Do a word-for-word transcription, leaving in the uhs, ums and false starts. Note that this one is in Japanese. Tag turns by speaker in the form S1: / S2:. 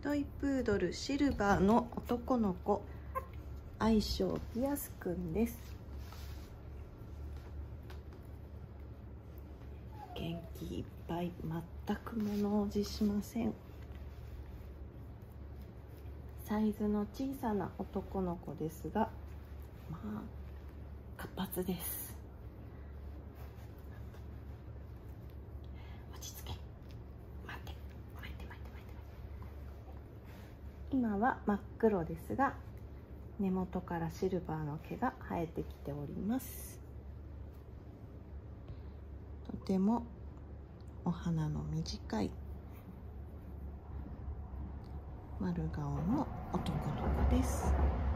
S1: トイプードルシルバーの男の子、愛称ピアスくんです。元気いっぱい、全く物おじしません。サイズの小さな男の子ですが、まあ活発です。落ち着け。待って待って待って待って待って。今は真っ黒ですが、根元からシルバーの毛が生えてきております。とてもお鼻の短い丸顔の男の子です。